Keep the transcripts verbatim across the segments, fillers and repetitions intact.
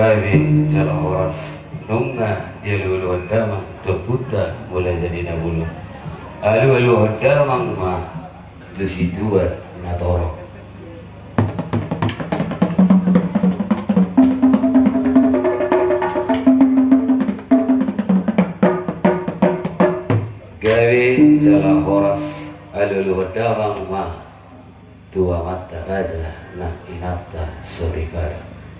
gawe jala horas nunga dia lulu damang terputa mulai jadi nabulu alu alu damang mah tu situan natoro gawe jala horas alu alu damang mah tua mata raja nak inata sorikara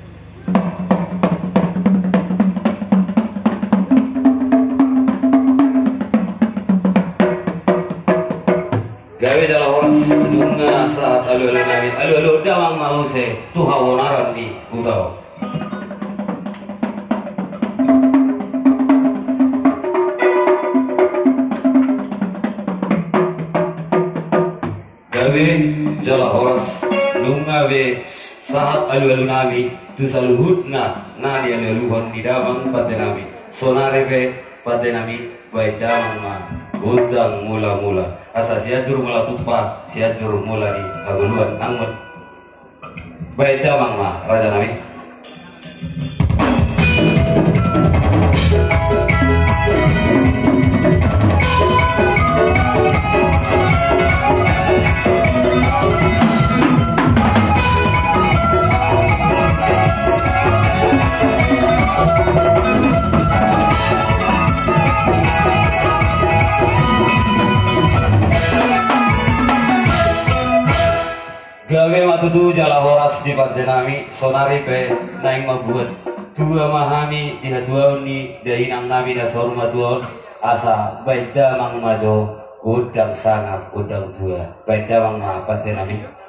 gawe dalam horas dunga saat alu alu nabi alu alu damang mau se tuha wonaran di utau gawe jala horas dunga be saat alu alu nabi tu saluhutna na dia leluhon di damang pada nabi sonare be pada nabi baik damang ma utang mula-mula asa siajur mula tupa siajur mula di aguluan nangun baik damang ma raja nabi gawe matutu jala horas di pardenami sonari pe naing mabuat tua mahami di hatuaun ni dainang nami da sorma tuaun asa baik damang majo udang sangat udang tua baik damang ma pardenami